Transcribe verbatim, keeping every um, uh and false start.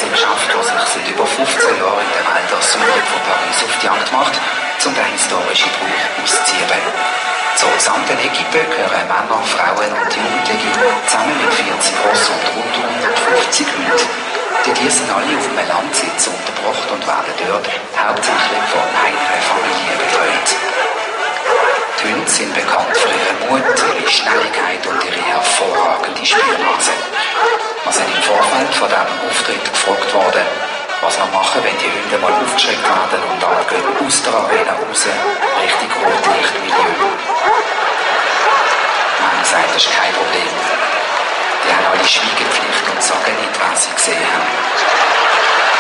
eine Gesellschaft, die sich seit über fünfzehn Jahren in der Wälder südlich von Paris auf die Jagd macht, um den historischen Brauch auszuziehen. Zur gesamten Equipe gehören Männer, Frauen und Jugendliche, zusammen mit vierzig Ross und rund hundertfünfzig Hunden. Die sind alle auf einem Landsitz untergebracht und werden dort hauptsächlich von einer Familie betreut. Die Hunde sind bekannt für ihren Mut, ihre Schnelligkeit und ihre hervorragende Spielnase. Wir sind im Vorfeld von diesem Auftritt gefragt worden, was wir machen, wenn die Hunde mal aufgeschreckt werden und alle gehen aus der Arena raus, Richtung Rotlichtmilieu. Wir haben gesagt, das ist kein Problem. Die haben alle Schweigepflicht und sagen nicht, was sie gesehen haben.